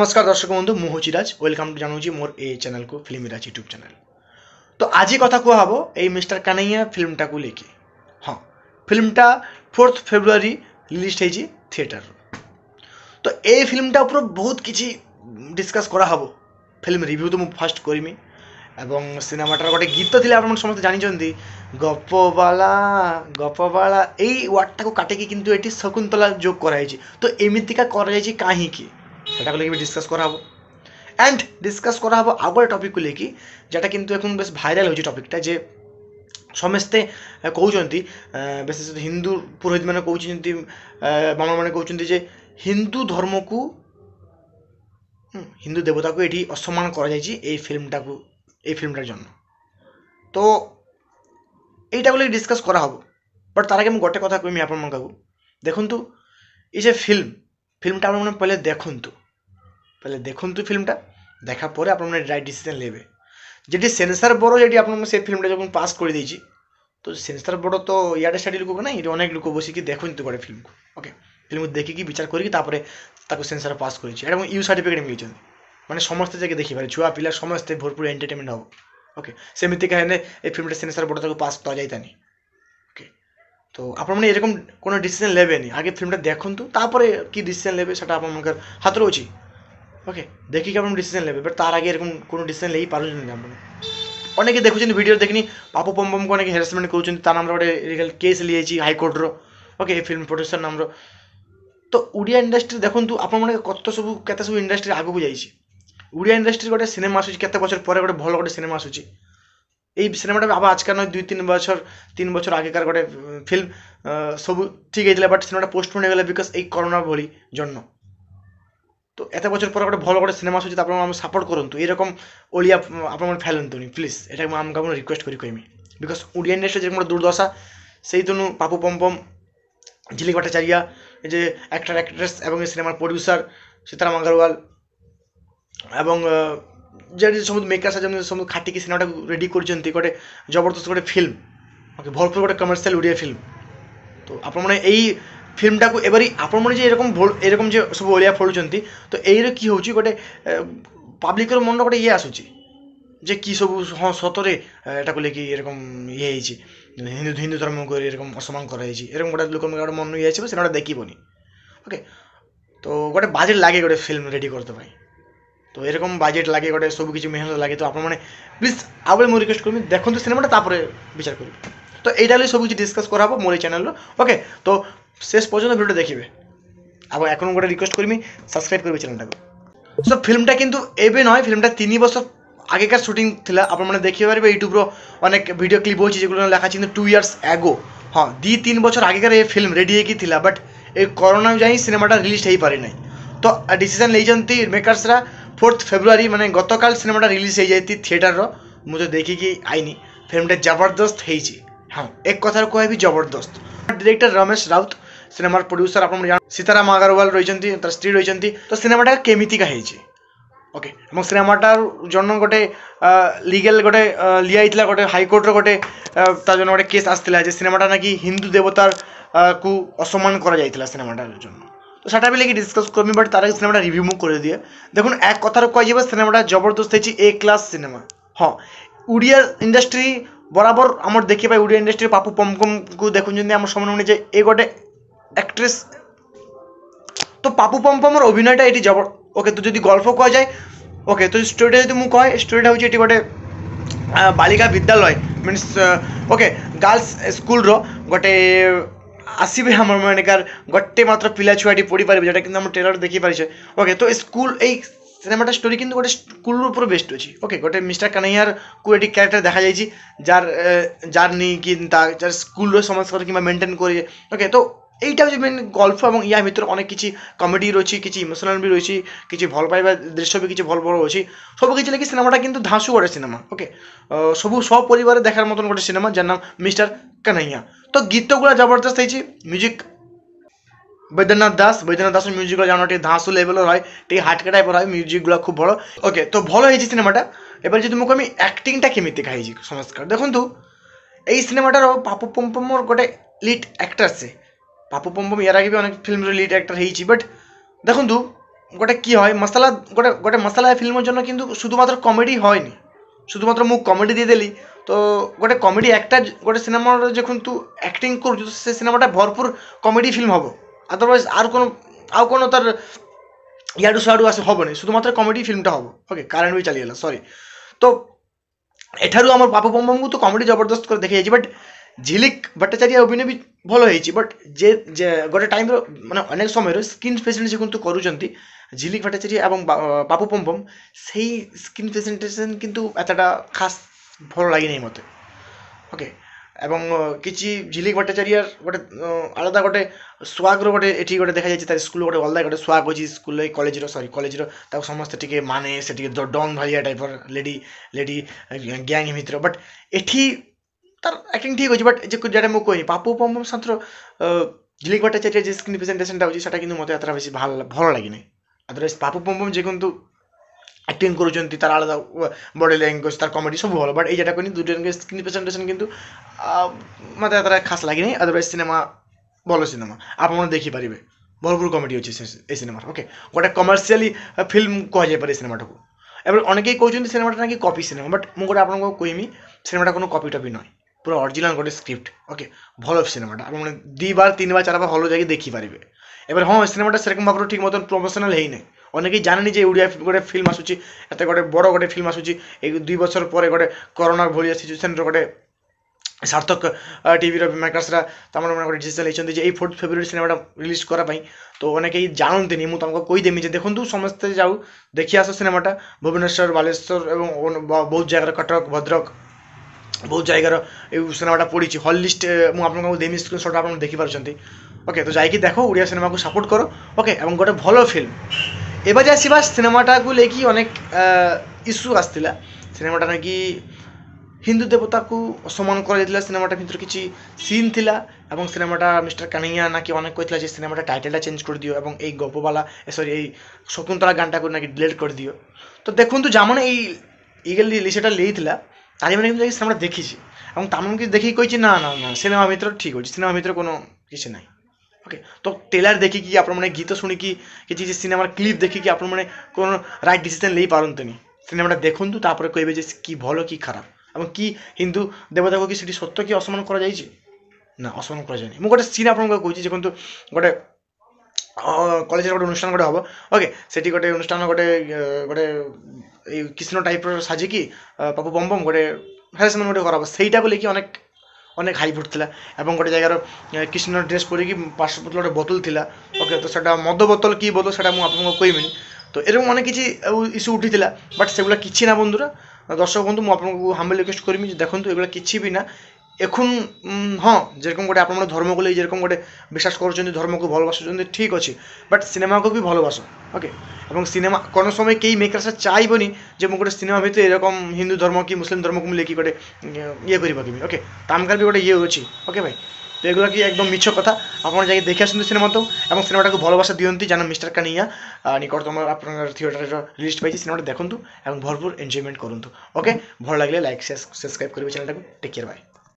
नमस्कार दर्शक बंधु मु हूँ राज वेलकम जानुची मोर ए चैनल को फिल्म राज यूट्यूब चैनल। तो आज कथा कह ये मिस्टर कान्हैया फिल्मटा को लेके। हाँ, फिल्मटा 4 फेब्रुआरी रिलीज होती थिएटर। तो ये फिल्मटा ऊपर बहुत किसी डिस्कस करा हबो। फिल्म रिव्यू तो मुझे फास्ट करमी एवं सिनेमाटार गोटे गीत थी आप समस्त जानते गपवाला गपवाला यही वार्डटा को काटिकी किंतु ये शकुंतला जोग कराई। तो एमतीका कहीं सेटा को लेके डिस्कस करा हबो एंड डिस्कस करा हबो आउ गोटे टॉपिक को लेके जेटा किंतु एखन बेस भाइराल होची टॉपिकटा जे समस्ते कहउचंती विशेष हिंदू पुरोहित माने कहउचंती ब्राह्मण माने कहउचंती जे हिंदू धर्म को हिंदू देवता को एठी असम्मान करा जायछि ए फिल्मटार जन्म। तो एटा को लेके डिस्कस करा हबो बट तार आगे मु गोटे कथा कहमी आपन मनका को देखंतु ए जे फिल्मटा आप पहले देखु फिल्मटा देखा पर आप राइट डिसीजन लेबे। जेटी सेंसर बोर्ड जेटी आप से फिल्मटा जो पास कर देछि तो सेंसर बोर्ड तो इे स्टाडी लोक ना ये अनेक लोक बसिक देखते गोटे फिल्म को ओके फिल्म देखिकी विचार करके सेंसर पास कर यू सर्टिफिकेट मिली माने समस्ते जगह देखिपारे छुआ पिला समस्ते भरपूर एंटरटेनमेंट हम ओके सेमती कहने ये फिल्मटा सेंसर बोर्ड तक पास कर जाइतानी ओके। तो आपने एरकम कोनो डिसीजन लेबेनी आगे फिल्मटा देखंतु तापर कि डिसीजन लेबे सेटा आपनकर हाथ रे अछि ओके देखिए आप डिसीजन लेबे बट तार आगे एरकम कोनो डिसीजन लेई पारु नहीं आपन अनेक देखुछन वीडियो देखनी पापू पम्पम को अनेक हेरासमेंट करूछन ता नाम रे गोटे लीगल केस लिएछि हाई कोर्ट रो ओके फिल्म प्रोड्यूसर नाम रो। तो ओडिया इंडस्ट्री देखंतु आपन माने केते सब इंडस्ट्री आगु को जाइछि ओडिया इंडस्ट्री गोटे सिनेमा आसुछि केते बछर परे गोटे भल गोटे सिनेमा आसुछि এই সিনেমাটা আবার আজকাল নয় 2-3 বছর 3 বছর আগেকার গোটে ফিল্ম সব ঠিক হয়েছিল বাট সিনেমাটা পোস্টপোন হয়ে গেল বিকজ এই করোনা ভলি জন্য। তো এত বছর পরে গোটে ভালো গোটে সিনেমা আসুଛି তো আপনারা সাপোর্ট করন্তু এরকম ওলিয়া আপনারা ফেলନ୍ତୁনি প্লিজ এটা আমি আপনাকে রিকোয়েস্ট করি কইমি বিকজ ওডিয়া ইন্ডাস্ট্রি যেরকম দুর্দশা সেই তনু পাপু পম্পম ঝিলিক ভট্টাচার্য এই যে অ্যাক্টর অ্যাক্ট্রেস এবং এই সিনেমার প্রডিউসার সীতারাম আগরওয়াল এবং যে সমস্ত মেকার্স আছে সমস্ত খাটিকি সিনেমাটা রেডি করছেন গোটে জবরদস্ত গোটে ফিল্ম ওকে ভরপুর গোটে কমর্সিয়াল ওডিয়া ফিল্ম। তো আপনার এই फिल्मटा को एबारी आपण जे एरकम जे सब ओलिया फोड़ुचंती तो एइर की होची गोटे पब्लिक मन गोटे ये आसुची जे की सब हाँ सतरे एटा को लेके एरकम ये होईची हिंदू धर्म को एरकम असम्मान कराइछि एरकम गोटे लोक गोटे मन ये आछिबो सेटा देखिबोनी ओके। तो गोटे बाजेट लागे गोटे फिल्म रेडी करते भाई तो एरकम बाजेट लागे गोटे सब किछि मेहनत लागे तो आपण प्लीज आबे मो रिक्वेस्ट करमी देखंतु सिनेमाटा तापर विचार करिबे। तो এইটা सब কিছু ডিসকাস করা হবো মোর এই চ্যানেল ওকে। তো শেষ পর্যন্ত ভিডিওটা দেখবে আর এখন গোটে রিকোয়েস্ট করবি সাবস্ক্রাইব করবে চ্যানেলটাকে। সো ফিল্মটা কিন্তু এবে নয় ফিল্মটা 3 বছর আগেকার শুটিং লা আপনারা দেখতে পারবে ইউটিউব র অনেক ভিডিও ক্লিপ আছে যেগুলো লেখা ছিল 2 ইয়ার্স অ্যাগো হ্যাঁ 2-3 বছর আগেকার এই ফিল্ম রেডি হয়ে লা বাট এই করোনা যাই সিনেমাটা রিলিজ হয়ে পারে নাই। তো ডিসিশন নেইছন্তি মেকার্সরা 4 ফেব্রুয়ারি মানে গতকাল সিনেমাটা রিলিজ হয়ে যাইতি থিয়েটার র মু তো দেখিকি আইনি ফিল্মটা জবরদস্ত হয়েছি हाँ एक कथार कह जबरदस्त। डायरेक्टर रमेश राउत सिनेमार प्रोड्यूसर आप सीताराम अग्रवाल रही स्त्री रही तो सिनेमाटा केमितिका होइछि ओके और सिनेमाटार जन गोटे लीगल गोटे लिया गोटे हाईकोर्ट गोटे तार जन गोटे केस आसला सिनेमाटा ना कि हिंदू देवतार को असम्मान करा जाइतिला सिनेमाटार जन। तो सेटा भी लेके डिस्कस करमी बट तार सिनेमाटा रिव्यू मु कर दिए देखुन एक कथार कह सिनेमाटा जबरदस्त होइछि ए क्लास सिनेमा। हाँ ओडिया इंडस्ट्री बराबर आम देखी पाए ओडिया इंडस्ट्री पापू पमपम को देखुं आम सामने जे ए गोटे एक्ट्रेस तो पापू पमपमर अभिनयटा ये जबर ओके। तो जो गल्प कह जाए ओके तो स्टोरीटा जो मुझे कहे स्टोरीटा हूँ ये गोटे बालिका विद्यालय मीन्स ओके गर्ल्स स्कूल रो गोटे आसबे आम मानकार गोटे मात्र पिला छुआटी पढ़ी पारे जोटा कि ट्रेलर देखी पारे ओके। तो स्कूल सिनेमाटा स्टोरी किंतु गोटे स्कूल ऊपर बेस्ट अच्छी ओके गोटे मिस्टर कान्हैयार को ये क्यारेक्टर देखा जाइए जार जार नहीं कि जार स्कूल संस्कार कि मेन्टेन कर ओके। तो এইটা হচ্ছে মেন গল্প এবং ইয়া ভিতরে অনেক কিছু কমেডি রয়েছে কিছু ইমোশনাল বি রয়েছে কিছু ভাল পাইবা দৃশ্য বি কিছু ভাল ভাল রয়েছে সব কিছু লাগি সিনেমাটা কিন্তু ধাঁসু গোটে সিনেমা ওকে সবু সব পরিবারে দেখার মতন গোটে সিনেমা যার নাম মিস্টার কানাইয়া। তো গীতগুলো জবরদস্ত হয়েছে মিউজিক बैद्यनाथ दास म्यूजिक जानो धाँसु लेवल है हाटका टाइप है म्यूजिक खूब भल ओके। तो भल हो सिनेमाटा एबार जो मुझे कमी एक्टिंगटा केमिति खाई समस्कार देखु ये सिनेमाटार पापू पम्पमर गोटे लिड एक्टर से पापू पम्पम यार आगे भी अनेक फिल्म लिड एक्टर होती बट देखु গোটে কি হয় মশলা গোটে গোটে মশলা ফিল্মের জন্য কিন্তু শুধুমাত্র কমেডি হয়নি, শুধুমাত্র ମୁଁ କମେଡ଼ି ଦେଇଦେଲି ତ ଗୋଟେ କମେଡ଼ି ଆକ୍ଟର ଗୋଟେ ସିନେମାର যখন ତୁ ଆକ୍ଟିଂ କରୁଛୁ ସେ ସିନେମାଟା ଭରପୁର କମେଡ଼ି ଫିଲ୍ମ ହେବ, ଅଦରୱାଇଜ୍ ଆଉ କ'ଣ ତାର ইয়াডু সাডু আসে হবনি, শুধুমাত্র কমেডি ফিল্মটা হব। ওকে কারেন্ট বি চালিগলা সরি। তো এঠারু আমার পাপু পম্পমକୁ তো কমেডি জবরদস্ত করে দেখে যাইছি, বট ঝিলিক ভট্টাচার্য অভিনয় ବି ଭଲ ହେଇଛି, ବଟ୍ ଯେ ଗୋଟେ ଟାଇମ୍ର ମାନେ ଅନେକ ସମୟରେ ସ୍କିନ୍ ପ୍ରେଜେଣ୍ଟେସନ୍ କିନ୍ତୁ କରୁଛନ୍ତି ଝିଲିକ ଭଟ୍ଟାଚାର୍ଯ୍ୟ ଏବଂ ପାପୁ ପମ୍ପମ୍, ସେଇ ସ୍କିନ୍ ପ୍ରେଜେଣ୍ଟେସନ୍ କିନ୍ତୁ ଏତେଟା ଖାସ୍ ଭଲ ଲାଗିନାହିଁ ମୋତେ। ଓକେ এবং କିଛି ଝିଲିକ ଭଟ୍ଟାଚାର୍ଯ୍ୟର ଗୋଟେ ଆলাদା ଗୋଟେ ସ୍ୱାଗର ଗୋଟେ ଏଠି ଗୋଟେ ଦେଖାଯାଇଛି, ତାର ସ୍କୁଲ ଗୋଟେ ଅଲଗା ଗୋଟେ ସ୍ୱାଗ ଅଛି ସ୍କୁଲ କଲେଜର ତାକୁ ସମସ୍ତେ ଟିକେ ମାନେ ସେ ଟିକେ ଡନ୍ ଭଳିଆ ଟାଇପର ଲେଡି ଗ୍ୟାଙ୍ଗ ଭିତରେ, ବଟ୍ ଏଠି তার অ্যাক্টিং ঠিক আছে, বট যেটা ମୁଁ କହିନି পাপু পম্পম সাথে ঝিলিক ভট্টাচার্য যে স্ক্রিন প্রেজেন্টেশনটা হচ্ছে সেটা কিন্তু মতো এতটা বেশি ভালো লাগেনি। আদারওয়াইজ পাপু পম্পম যে কিন্তু অ্যাক্টিং କରୁଛନ୍ତି তার আলাদা বডি ল্যাঙ্গুয়েজ তার কমেডি সব ভালো, বট এই যেটা কইনি দুজনকে স্ক্রিন প্রেজেন্টেশন কিন্তু মতো এতটা খাস লাগেনি। আদারওয়াইজ সিনেমা ଭଲ ସିନେମା ଆପଣମାନେ ଦେଖିପାରିବେ, ଭରପୁର କମେଡ଼ି ଅଛି এই ସିନେମାର। ଓକେ ଗୋଟେ କମର୍ସିଆଲି ଫିଲ୍ମ କୁହାଯାଇପାରେ ସିନେମାଟାକୁ। ଏବେ ଅନେକେଇ କହୁଛନ୍ତି ସିନେମାଟା ନାକି କପି ସିନେମା, ବଟ୍ ମୁଁ ଗୋଟେ ଆପଣଙ୍କୁ କହିମି ସିନେମାଟା কোনো কপি টপি নয়, পুরো অরিজিনাল গোটে স্ক্রিপ্ট। ওকে ভাল সিনেমাটা আপনার 2 বার 3 বার 4 বার হল যাই দেখিপারে। এবার হ্যাঁ সিনেমাটা সেরকম ভাবে ঠিক মতন প্রফেশনাল হই নাই, অনেকেই জানেনি যে ওড়িয়া গোটে ফিল্ম আসুচি, এতে গোটে বড় গোটে ফিল্ম আসুচি এই 2 বছর পরে গোটে করোনার ভলিয়া সিচুয়েসনর গোটে সার্থক টিভির মেকর্সরা তার মানে গোটে ডিসিশন নেইଛନ୍ତି যে এই 4 ফেব্রুয়ারি সিনেমাটা রিলিজ করা পাই। তো অনেকেই জানন্তিনি, ମୁଁ ତାଙ୍କୁ କହିଦେମି ଯେ ଦେଖନ୍ତୁ ସମସ୍ତେ ଯାଉ ଦେଖି ଆସ ସିନେମାଟା। ଭୁବନେଶ୍ୱର ବାଲେଶ୍ୱର ଏବଂ ବହୁତ ଜାଗାରେ କଟକ ଭଦ୍ରକ ବହୁତ ଜାଗାର এই সিনেমাটা পড়িছি হল লিস্ট ମୁଁ ଆପଣଙ୍କୁ ଦେମି ସ୍କ୍ରିନଶଟ୍ ଆପଣ ଦେଖିପାରୁଛନ୍ତି। ଓକେ ତ ଯାଇକି ଦେଖ ଓଡ଼ିଆ ସିନେମାକୁ ସପୋର୍ଟ କର। ଓକେ ଏବଂ ଗୋଟେ ଭଲ ଫିଲ୍ମ। ଏବେ ଯେ ଆସିବା ସିନେମାଟାକୁ ନେଇକି ଅନେକ ଇସ୍ୟୁ ଆସିଥିଲା, ସିନେମାଟା ନାକି ହିନ୍ଦୁ ଦେବତାକୁ ଅସମ୍ମାନ କରାଯାଇଥିଲା, ସିନେମାଟା ଭିତରେ କିଛି ସିନ୍ ଥିଲା ଏବଂ ସିନେମାଟା ମିଷ୍ଟର କାହ୍ନैया ନାକି ଅନେକ କହିଥିଲା ଯେ ସିନେମାଟା ଟାଇଟେଲଟା ଚେଞ୍ଜ କରିଦିଅ ଏବଂ এই গল্পবালা সরি এই শকুন্তলা গানটাକୁ নাকি ডিলিট କରିଦିଅ। ତ ଦେଖନ୍ତୁ ଯାମାନେ এই লিস্টটা লেইଥିଲା তারিମାନେ কিন্তু ଯାଇକି ସିନେମାଟା ଦେଖିଛି এবং ତାମାନଙ୍କୁ ଦେଖିକି କହିଛି ନା ନା ନା ସିନେମା ଭିତରେ ଠିକ୍ ଅଛି, ସିନେମା ଭିତରେ কোনো କିଛି ନାହିଁ। ଓକେ ତ ଟ୍ରେଲର ଦେଖିକି ଆପଣମାନେ ଗୀତ ଶୁଣିକି କିଛି ସିନେମାର କ୍ଲିପ୍ ଦେଖିକି ଆପଣମାନେ কোনো ରାଇଟ୍ ଡିସିସନ୍ ନେଇପାରନ୍ତିନି। ସିନେମାଟା ଦେଖନ୍ତୁ ତାପରେ କହିବେ ଯେ କି ଭଲ କି ଖରାପ এবং কি হিন্দু দেবতাকে কি সেটি সত্য কি অসম্মান করা যাইছে না অসম্মান করা যায়নি। ମୁଁ ଗୋଟେ ସିନ୍ ଆପଣଙ୍କୁ କହୁଛି ଦେଖନ୍ତୁ, ଗୋଟେ কলেজের গোটে অনুষ্ঠান গোটে হব। ওকে সেটি গোটে অনুষ্ঠান গোটে গোটে এই কৃষ্ণ টাইপর সাজিকি পাপু পম্পম গোটে হ্যারাসমেন্ট গোটে করা হব, সেইটাকে লেকি অনেক অনেক হাই ফুটଥିଲା এবং গোটে জায়গার কৃষ্ণ ড্রেস পরিকি পার্শ্বপত্র গোটে বোতল ଥିଲା। ওকে তো সেটা মদ বোতল কি বোতল সেটা ମୁଁ ଆପଣଙ୍କୁ କହିବିନି। তো এরকম অনেক কিছু ইস্যু উঠিଥିଲା, বাট সেগুলো কিছু না বন্ধুরা। দর্শক বন্ধু ମୁଁ ଆପଣଙ୍କୁ হাম্বল রিকোয়েস্ট করবি যে দেখন্তু এগুলো কিছু বি না। এখন হ্যাঁ যেরকম গোটে আপনার ধর্মকে নেই যেরকম গোটে বিশ্বাস করছেন ধর্মকে ভালোবাসুছেন ঠিক আছে, বাট সিনেমাকে বি ভালোবাস। ওকে এবং সিনেমা কোনো সময় কেই মেকার্সরা চাইবনি যে ମୁଁ গোটে সিনেমা ভিতরে এরকম হিন্দু ধর্ম কি মুসলিম ধর্মকে ମୁଁ লেখি গোটে ইয়ে করি পাকিবি। ওকে তামকার বি গোটে ইয়ে ଅଛି। ওকে ভাই তো এগুলো কি একদম মিছ কথা, আপনারা যাই দেখে আসুন সিনেমাতেও এবং সিনেমাটাকে ভালোবাসা দিয়ন্তি যেন মিস্টার কাহ্নैया নিকটতম আপনার থিয়েটারের লিস্ট পাইছি, সিনেমাটা দেখুন এবং ভরপুর এনজয়মেন্ট করুন। ওকে ভালো লাগলে লাইক শেয়ার সাবস্ক্রাইব করবে চ্যানেলটাকে। Take care by.